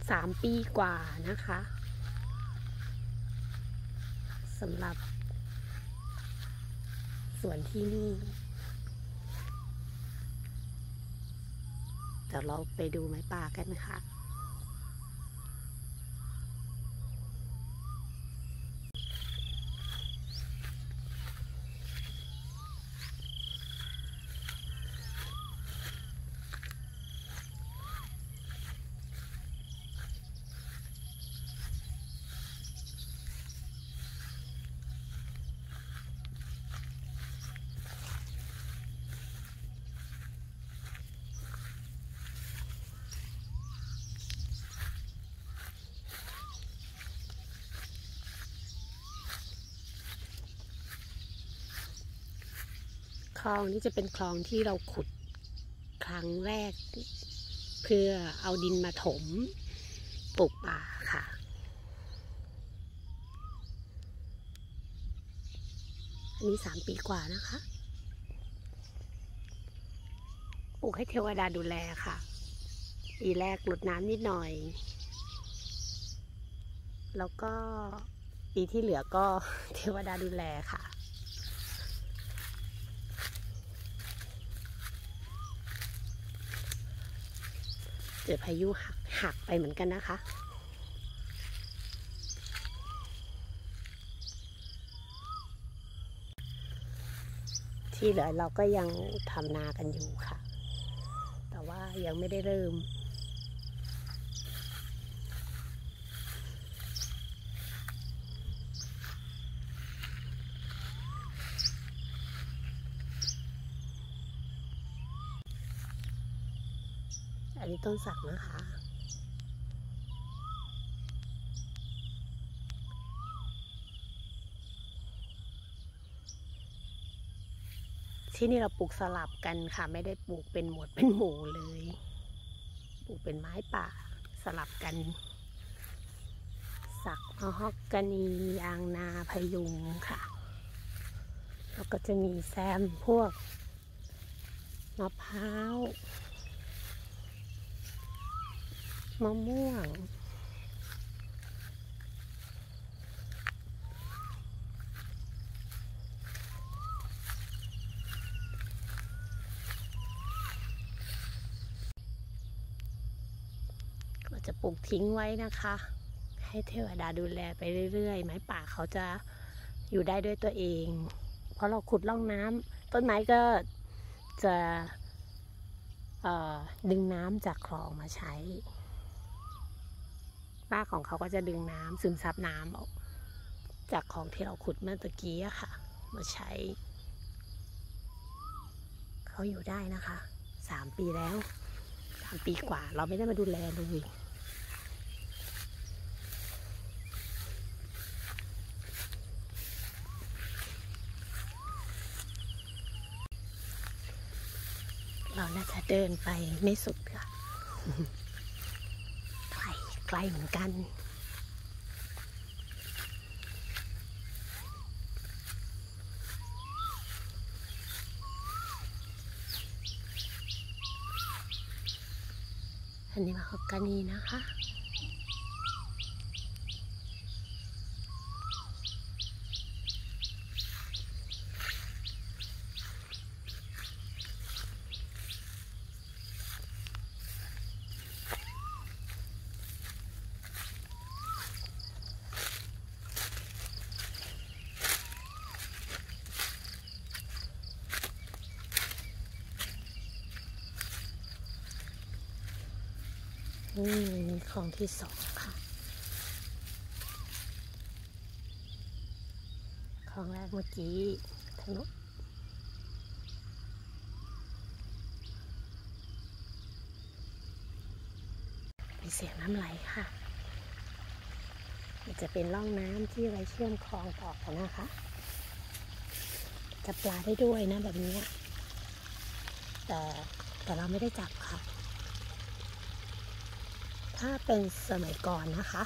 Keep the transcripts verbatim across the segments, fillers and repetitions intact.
สามปีกว่านะคะสำหรับสวนที่นี่เดี๋ยวเราไปดูไม้ป่ากันค่ะคลองนี้จะเป็นคลองที่เราขุดครั้งแรกเพื่อเอาดินมาถมปลูกป่าค่ะอันนี้สามปีกว่านะคะปลูกให้เทวดาดูแลค่ะปีแรกรดน้ำนิดหน่อยแล้วก็ปีที่เหลือก็เทวดาดูแลค่ะเกิดพายุหักหักไปเหมือนกันนะคะที่เหลือเราก็ยังทำนากันอยู่ค่ะแต่ว่ายังไม่ได้เริ่มอันนี้ต้นสักนะคะที่นี่เราปลูกสลับกันค่ะไม่ได้ปลูกเป็นหมวดเป็นหมู่เลยปลูกเป็นไม้ป่าสลับกันสักมะฮอกกานียางนาพยุงค่ะแล้วก็จะมีแซมพวกมะพร้าวมะม่วงก็จะปลูกทิ้งไว้นะคะให้เทวดาดูแลไปเรื่อยๆไม้ป่าเขาจะอยู่ได้ด้วยตัวเองเพราะเราขุดร่องน้ำต้นไม้ก็จะดึงน้ำจากคลองมาใช้รากของเขาก็จะดึงน้ำซึมซับน้ำออกจากคลองที่เราขุดเมื่อตะกี้อะค่ะมาใช้เขาอยู่ได้นะคะสามปีแล้วสามปีกว่าเราไม่ได้มาดูแลเลยเราน่าจะเดินไปไม่สุดค่ะไกลไกลเหมือนกันอันนี้มะฮอกกานีนะคะนี่มีคลองที่สองค่ะคลองแรกเมื่อกี้ถนนมีเสียงน้ำไหลค่ะมันจะเป็นร่องน้ำที่ไว้เชื่อมคลองต่อกันนะคะจับปลาได้ด้วยนะแบบนี้แต่แต่เราไม่ได้จับค่ะถ้าเป็นสมัยก่อนนะคะ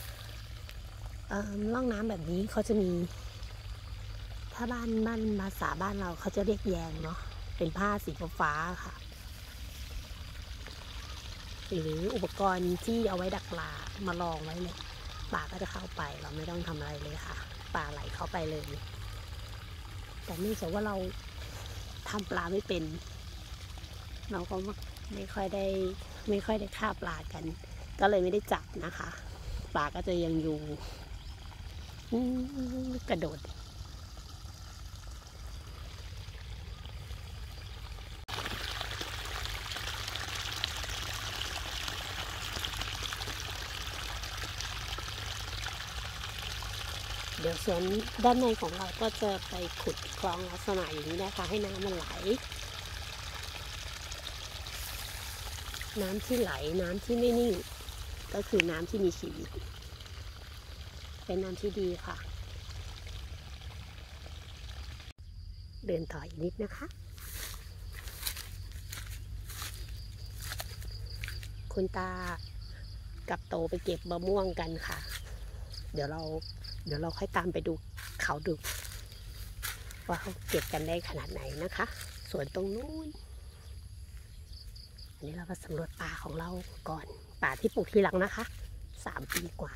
ร่องน้ำแบบนี้เขาจะมีถ้าบ้านบ้านภาษาบ้านเราเขาจะเรียกแยงเนาะเป็นผ้าสีฟ้าค่ะ สีหรืออุปกรณ์ที่เอาไว้ดักปลามาลองไว้เลยปลาก็จะเข้าไปเราไม่ต้องทำอะไรเลยค่ะปลาไหลเข้าไปเลยแต่เนื่องจากว่าเราทำปลาไม่เป็นเราก็ไม่ค่อยได้ไม่ค่อยได้ฆ่าปลากันก็เลยไม่ได้จับนะคะปลาก็จะยังอยู่กระโดดเดี๋ยวส่วนด้านในของเราก็จะไปขุดคลองลักษณะอย่างนี้นะคะให้น้ำมันไหลน้ำที่ไหลน้ำที่ไม่นิ่งก็คือน้ำที่มีชีวิตเป็นน้ำที่ดีค่ะเดินต่ออีกนิดนะคะคุณตากับโตไปเก็บมะม่วงกันค่ะเดี๋ยวเราเดี๋ยวเราค่อยตามไปดูเขาดูว่าเขาเก็บกันได้ขนาดไหนนะคะส่วนตรงนู้นอันนี้เรามาสำรวจป่าของเราก่อนป่าที่ปลูกทีหลังนะคะสามปีกว่า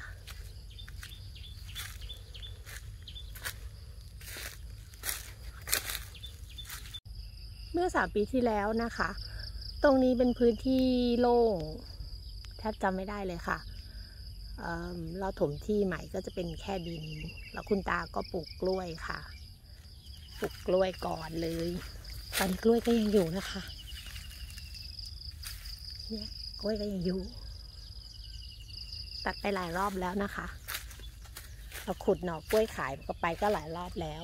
เมื่อสามปีที่แล้วนะคะตรงนี้เป็นพื้นที่โล่งแทบจำไม่ได้เลยค่ะ เ, เราถมที่ใหม่ก็จะเป็นแค่ดินแล้วคุณตาก็ปลูกกล้วยค่ะปลูกกล้วยก่อนเลยตอนกล้วยก็ยังอยู่นะคะเนี่ยกล้วยก็ยังอยู่ตัดไปหลายรอบแล้วนะคะเราขุดหน่อกล้วยขายก็ไปก็หลายรอบแล้ว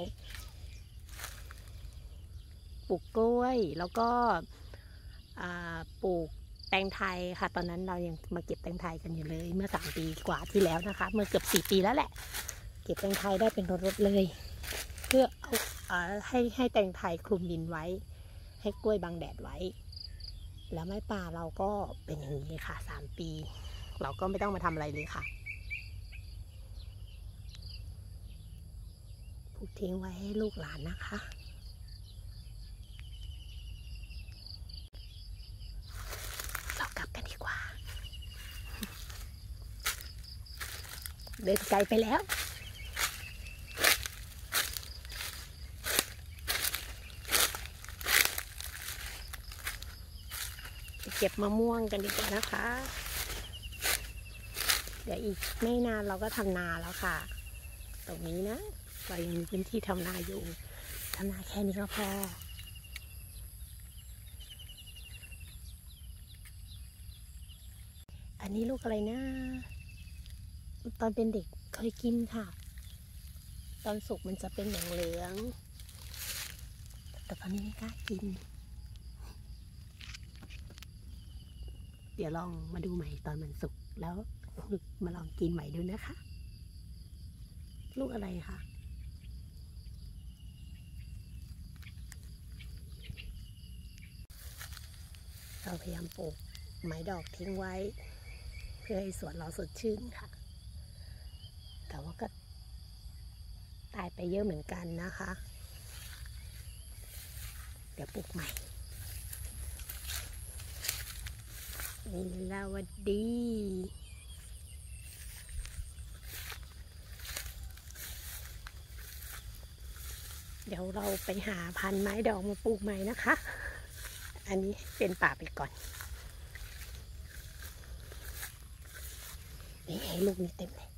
ปลูกกล้วยแล้วก็ปลูกแตงไทยค่ะตอนนั้นเรายังมาเก็บแตงไทยกันอยู่เลยเมื่อสามปีกว่าที่แล้วนะคะเมื่อเกือบสี่ปีแล้วแหละเก็บแตงไทยได้เป็นรถๆเลยเพื่อเอาเอาให้ให้แตงไทยคลุมดินไว้ให้กล้วยบังแดดไว้แล้วไม้ป่าเราก็เป็นอย่างนี้ค่ะสามปีเราก็ไม่ต้องมาทำอะไรเลยค่ะปลูกทิ้งไว้ให้ลูกหลานนะคะเรากลับกันดีกว่าเดินไกลไปแล้วเก็บมะม่วงกันดีกว่านะคะเดี๋ยวอีกไม่นานเราก็ทำนาแล้วค่ะตรงนี้นะเรายังมีพื้นที่ทำนาอยู่ทำนาแค่นี้ก็พออันนี้ลูกอะไรนะตอนเป็นเด็กเคยกินค่ะตอนสุกมันจะเป็นเหลืองๆแต่ตอนนี้ไม่กล้ากินเดี๋ยวลองมาดูใหม่ตอนมันสุกแล้วมาลองกินใหม่ดูนะคะลูกอะไรคะเราพยายามปลูกไม้ดอกทิ้งไว้เพื่อให้สวนเราสดชื่นค่ะแต่ว่าก็ตายไปเยอะเหมือนกันนะคะเดี๋ยวปลูกใหม่สวัสดีเดี๋ยวเราไปหาพันธุ์ไม้ดอกมาปลูกใหม่นะคะอันนี้เป็นป่าไปก่อนนี่ให้ลูกนี้เต็มเลย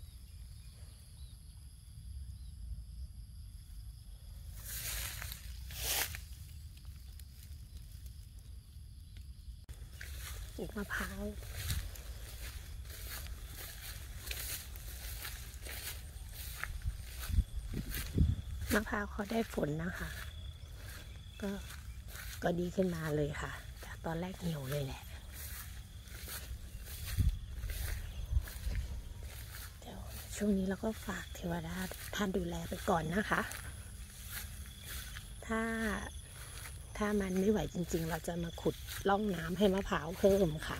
ปลูกมะพร้าวมะพร้าวเขาได้ฝนนะคะก็ก็ดีขึ้นมาเลยค่ะจากตอนแรกเหี่ยวเลยแหละเดี๋ยวช่วงนี้เราก็ฝากเทวดาท่านดูแลไปก่อนนะคะถ้าถ้ามันไม่ไหวจริงๆเราจะมาขุดร่องน้ำให้มะพร้าวเพิ่มค่ะ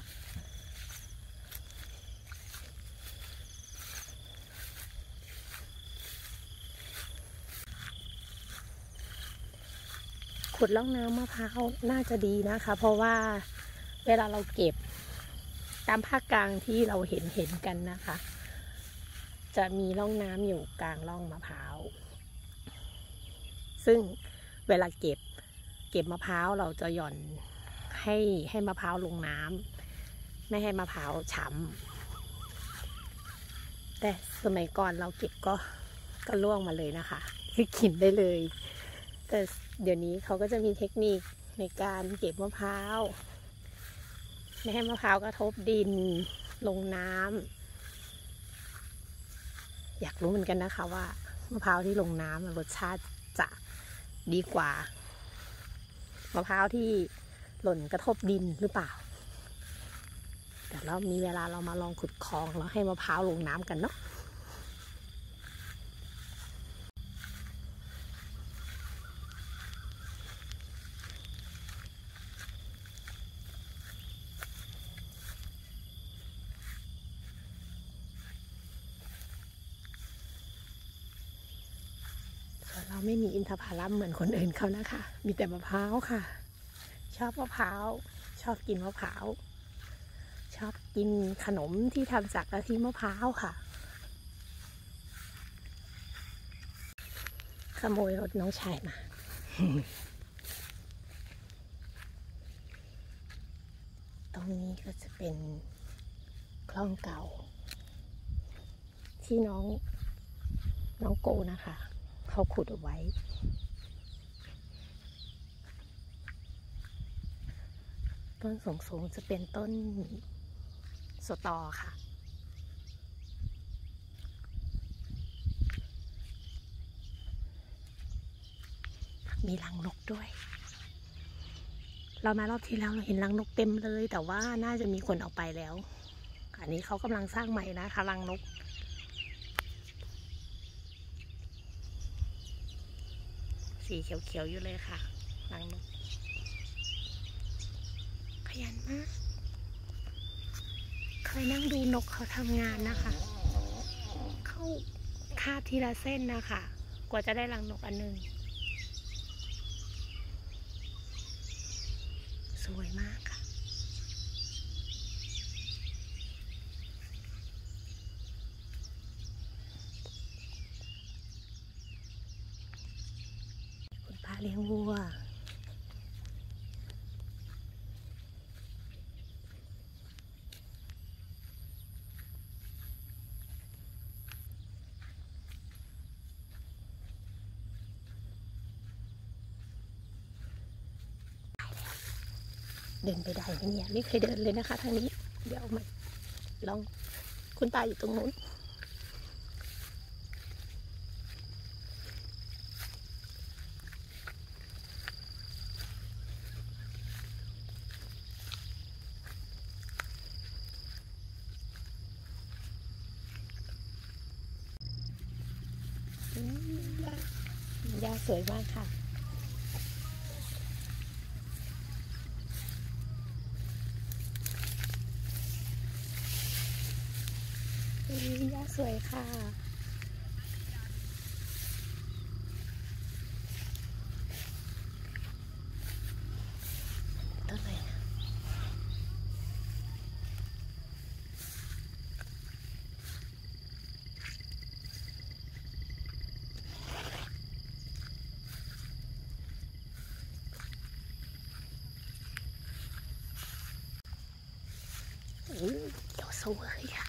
ขุดร่องน้ำมะพร้าวน่าจะดีนะคะเพราะว่าเวลาเราเก็บตามภาคกลางที่เราเห็นเห็นกันนะคะ จะมีร่องน้ำอยู่กลางร่องมะพร้าวซึ่งเวลาเก็บเก็บมะพร้าวเราจะหย่อนให้ให้มะพร้าวลงน้ำไม่ให้มะพร้าวช้ำแต่สมัยก่อนเราเก็บก็ก็ล่วงมาเลยนะคะคือกินได้เลยแต่เดี๋ยวนี้เขาก็จะมีเทคนิคในการเก็บมะพร้าวไม่ให้มะพร้าวกระทบดินลงน้ำอยากรู้เหมือนกันนะคะว่ามะพร้าวที่ลงน้ำรสชาติจะดีกว่ามะพร้าวที่หล่นกระทบดินหรือเปล่าแต่เรามีเวลาเรามาลองขุดคลองแล้วให้มะพร้าวลงน้ำกันเนาะเราไม่มีอินทผลัมเหมือนคนอื่นเขานะคะ มีแต่มะพร้าวค่ะ ชอบมะพร้าว ชอบกินมะพร้าว ชอบกินขนมที่ทำจากกะทิมะพร้าวค่ะ ขโมยรถน้องชายมา ตรงนี้ก็จะเป็นคลองเก่า ที่น้องน้องโกนะคะเขาขุดเอาไว้ต้นสูงๆจะเป็นต้นสตอค่ะมีรังนกด้วยเรามารอบที่แล้วเราเห็นรังนกเต็มเลยแต่ว่าน่าจะมีคนเอาไปแล้วอันนี้เขากำลังสร้างใหม่นะคะรังนกสีเขียวๆอยู่เลยค่ะรังนกขยันมากเคยนั่งดูนกเขาทำงานนะคะเขาคาบทีละเส้นนะคะกว่าจะได้รังนกอันหนึ่งสวยมากค่ะคุณป้าเลี้ยงวัวเดินไปได้ไหมเนี่ยไม่เคยเดินเลยนะคะทางนี้เดี๋ยวมาลองคุณตาอยู่ตรงนู้นหญ้าสวยมากค่ะหญ้าสวยค่ะต้นอะไรนะอู้เขียวสวยค่ะ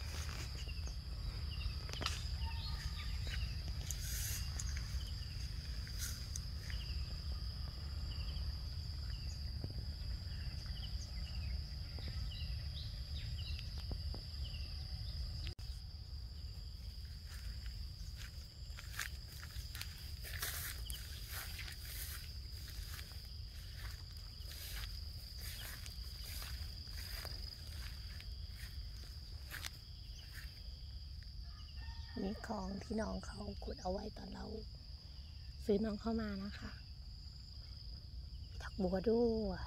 นี่ของที่น้องเขาขุดเอาไว้ตอนเราซื้อน้องเข้ามานะคะมีดอกบัวด้วย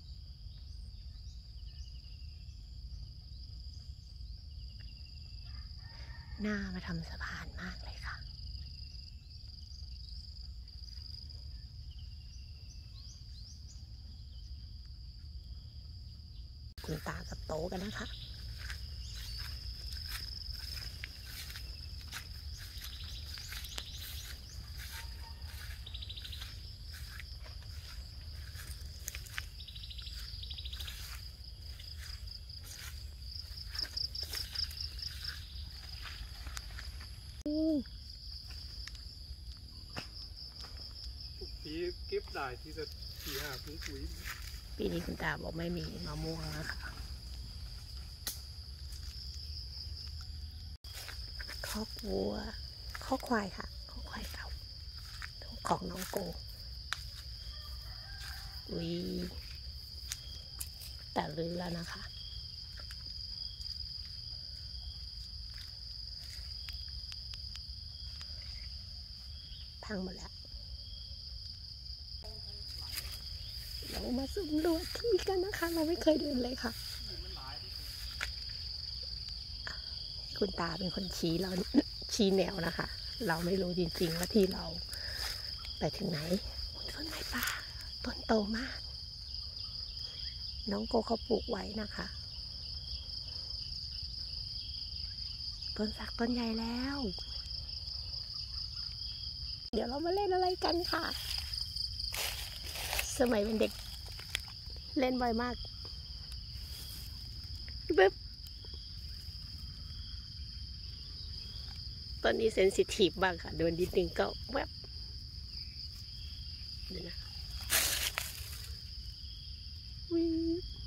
น่ามาทำสะพานมากเลยค่ะคุณตากับโตกันนะคะปีเก็บได้ที่จะสี่ห้าถุงปุ๋ยปีนี้คุณตาบอกไม่มีมะม่วงนะคะคอกวัวคอกควายค่ะคอกควายเก่าของน้องโกอุ้ยแต่ลือแล้วนะคะพังหมดแล้วเรามาสำรวจที่กันนะคะเราไม่เคยเดินเลยค่ะคุณตาเป็นคนชี้เรา ชี้แนวนะคะเราไม่รู้จริงๆว่าที่เราไปถึงไหนต้นไม้ป่าต้นโตมากน้องโกเขาปลูกไว้นะคะต้นสักต้นใหญ่แล้วเดี๋ยวเรามาเล่นอะไรกันค่ะสมัยเป็นเด็กเล่นบ่อยมากปึ๊บตอนนี้เซนซิทีฟบ้างค่ะโดนนิดนึงก็แวบเดี๋ยวนะวิ่ง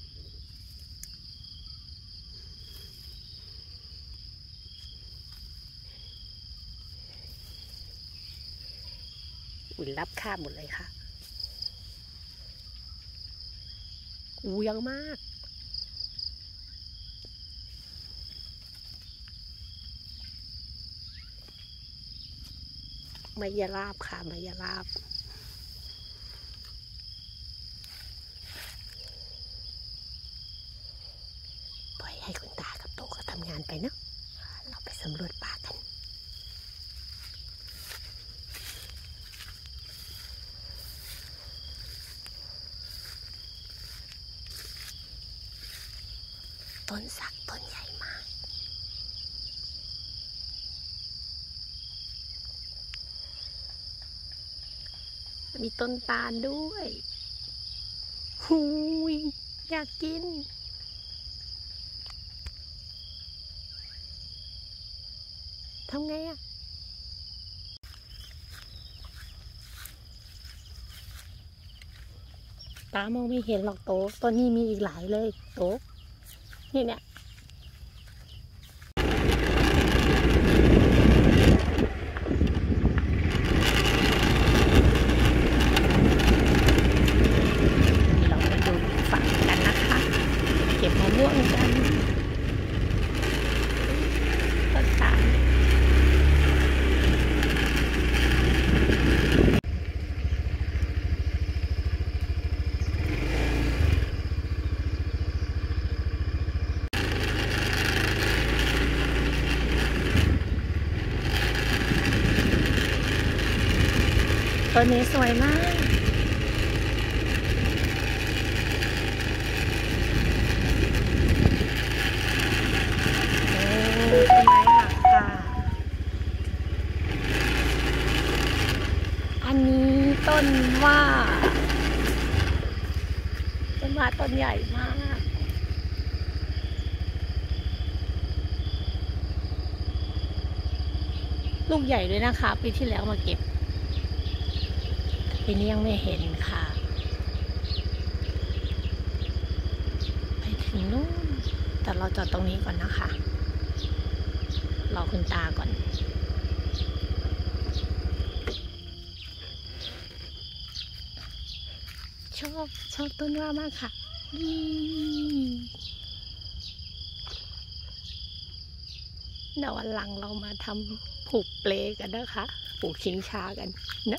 อุ่นรับค่าหมดเลยค่ะอูยังมากมายาลาบค่ะมายาลาบปล่อยให้คุณตากับโตก็ทำงานไปเนาะเราไปสำรวจป่ากันต้นสักต้นใหญ่มากมีต้นตาลด้วยหูยอยากกินทำไงอะตามองไม่เห็นหรอกโตต้นนี้มีอีกหลายเลยโตนี่เนี่ยเราไปดูฝั่งกันนะคะเก็บมะม่วงกันต้นตาลต้นนี้สวยมากโอ้ต้นไม้หักค่ะอันนี้ต้นว่าต้นว่าต้นใหญ่มากลูกใหญ่ด้วยนะคะปีที่แล้วมาเก็บปีนี้ยังไม่เห็นค่ะไปถึงนู่นแต่เราจอดตรงนี้ก่อนนะคะรอคุณตาก่อนชอบชอบต้นว่ามากค่ะเดี๋ยววันหลังเรามาทำผูกเปลกันนะคะผูกชิงช้ากันนะ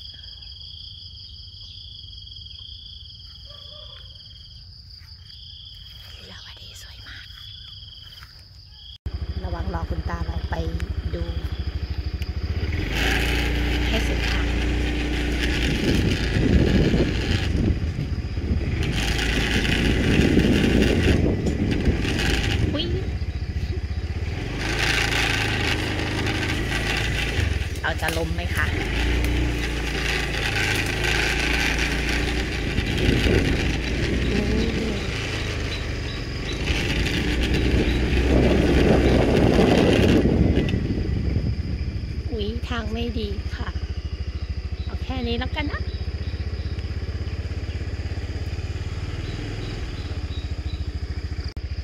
ระวังรอคุณตาเราไปดูให้สุดทาง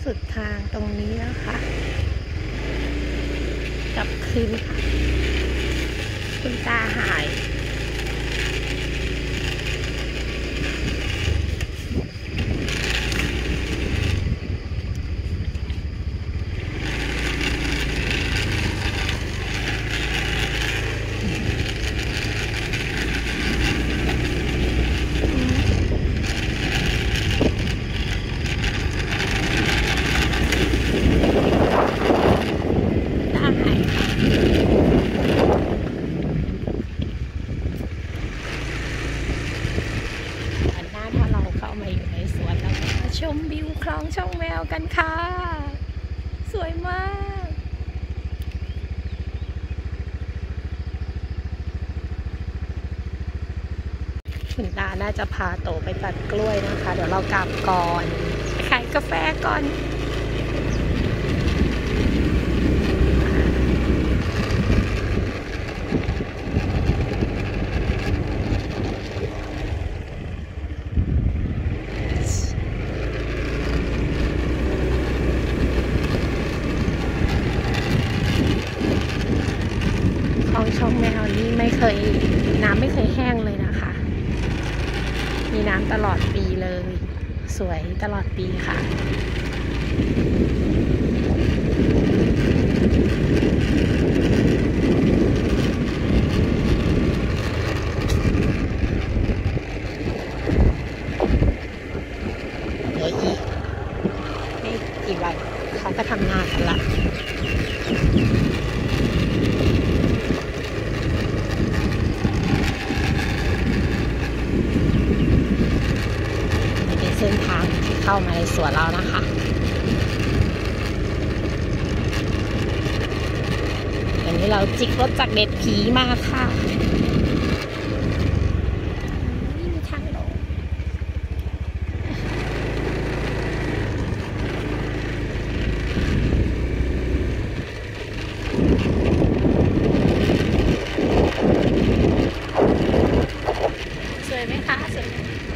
สุดทางตรงนี้แล้วค่ะกลับคืนค่ะคุณตาหายชมวิวคลองช่องแมวกันค่ะสวยมากคุณตาน่าจะพาโตไปตัดกล้วยนะคะเดี๋ยวเรากลับก่อนไปขายกาแฟก่อนช่องแมวนี้ไม่เคยน้ำไม่เคยแห้งเลยนะคะมีน้ำตลอดปีเลยสวยตลอดปีค่ะเดี๋ยวอีกไม่กี่วันเขาก็ทำงานกันละเส้นทางที่เข้ามาในสวนเรานะคะวันนี้เราจิกรถจากเด็ดผีมาค่ะนี่มีทางลงสวยไหมคะสวย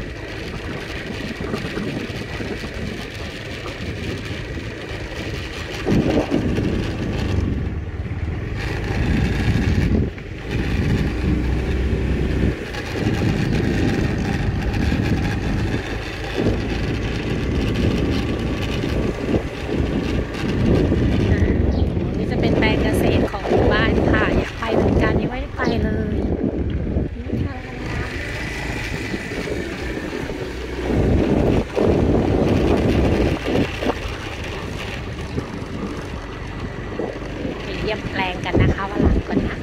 เยี่ยมแปลงกันนะคะวันหลังก่อนนะ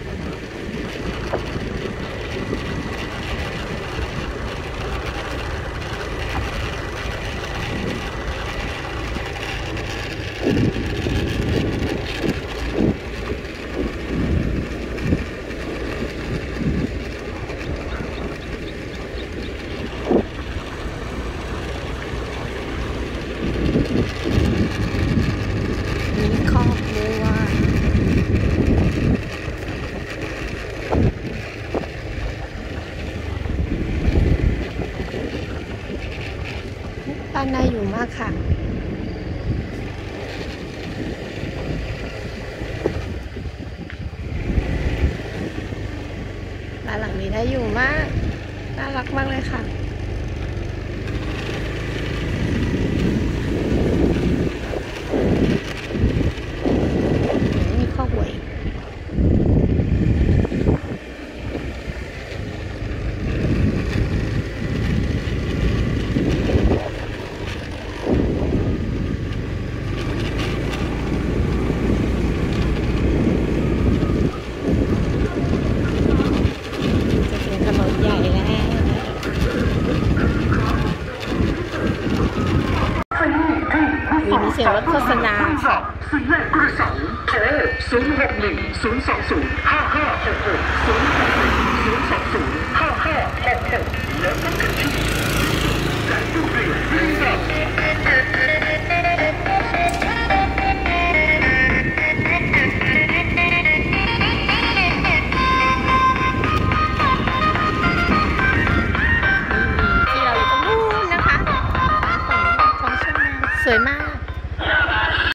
มีครอบครัวบ้านน่าอยู่มากค่ะบ้านหลังนี้น่าอยู่มากน่ารักมากเลยค่ะมีข้าวหวยมีเสียงรถโฆษณาค่ะสี่แยกกระสังโทรศูนย์หกหนึ่งศูนย์สองศูนย์ห้าห้าหกหกศูนย์หกหนึ่งศูนย์สองศูนย์ห้าห้าหกหกแล้วก็กันที่การดูเรียน